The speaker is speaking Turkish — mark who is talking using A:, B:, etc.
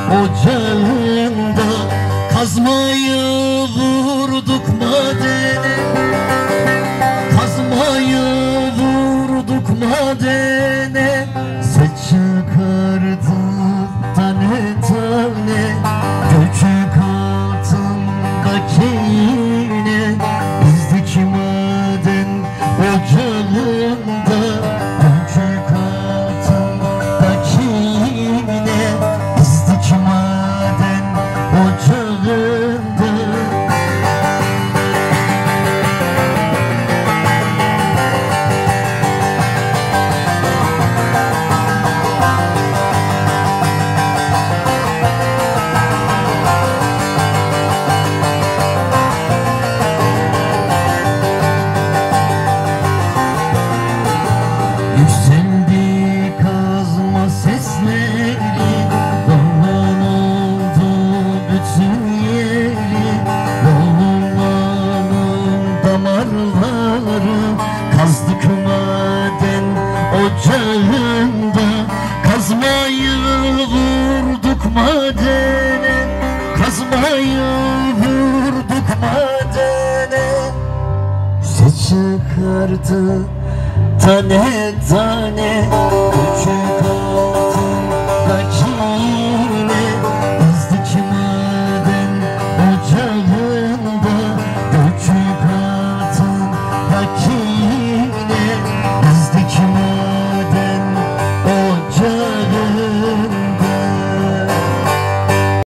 A: ocağında, kazmayı vurduk madene, kazmayı vurduk madene. Ses çıkardı tane tane göçük altındaki iğne. Bizdik maden ocağında, göçük altındaki iğne. Bizdik maden ocağında. Yükseldi kazma sesleri, duman oldu bütün yeri. Ormanın damarları, kazdık maden ocağında, kazmayı vurduk madene, kazmayı vurduk madene. Ses çıkardı tane tane